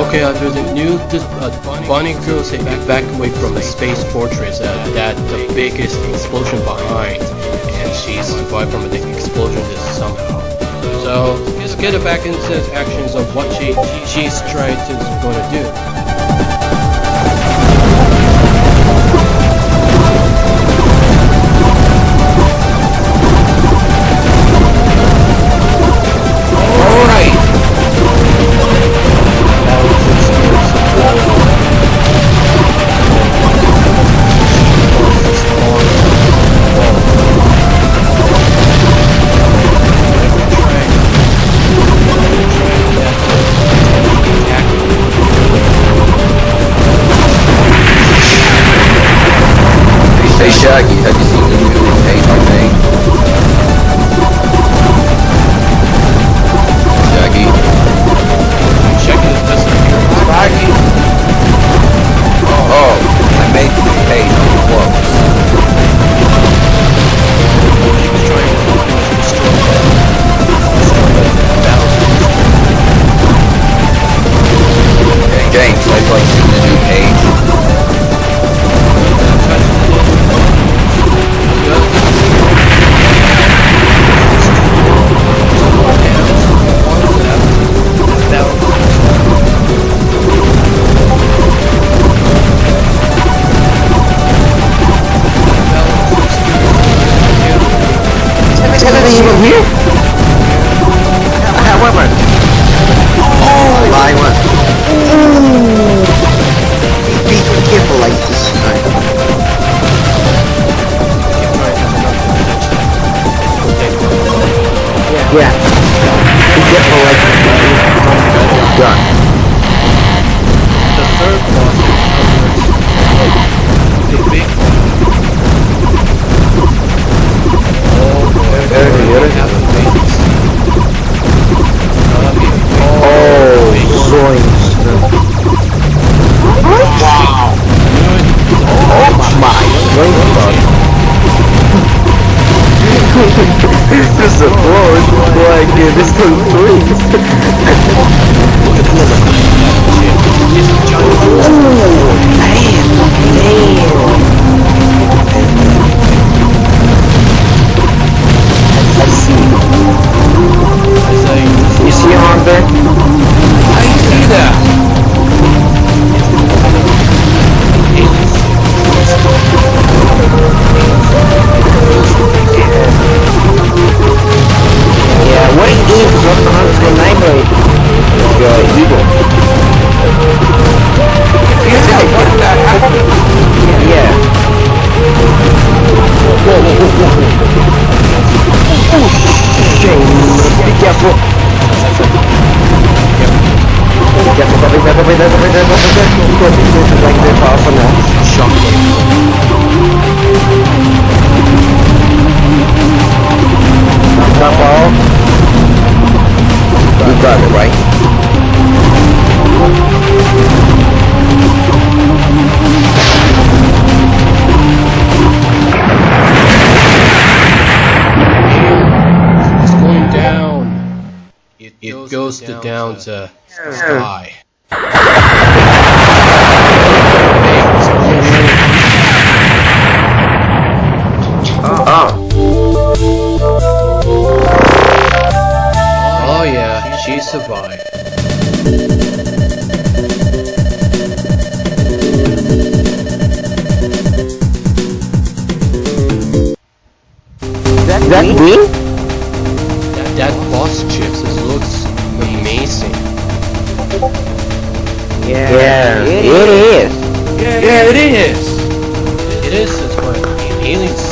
Okay, after the new Bonnie girl back away from a space fortress that the biggest explosion behind, and she survived from the explosion somehow. So let's get it back into the actions of what she's trying to do. Hey Shaggy, have you seen the new page I made? Shaggy? Shaggy doesn't hear. Shaggy? Oh, I made the new page on the close. He was trying to destroy the battlefield. Hey James, have you seen the new page? Even here? However, I went. Be careful like this time. Yeah. Be careful like this time. Done. The third boss is the big one. Oh, zoinks. Wow. Oh my god. This is a blow. Like, this thing freaks. Look at the It's a giant. I see. You see him on there? I see that. Yeah, what he did was up to 109 Eagle. Yeah, what did that happen? Yeah. Oh, shame. Be careful. Be careful, be like they're powerful now. Top ball. You got it, right? It's going down. It goes down to sky. Oh yeah, she survived. That green? That boss chips looks amazing. Yeah, it is. Yeah, it is. It is as well. Aliens